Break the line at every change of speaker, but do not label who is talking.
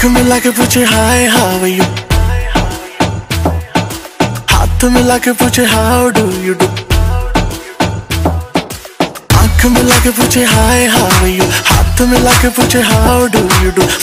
आंख मिला के पूछे हाय हाउ यू, हाथ मिला के पूछे हाउ डू यू डू। आंख मिला के पूछे हाय हाउ यू, हाथ मिला के पूछे हाउ डू यू डू।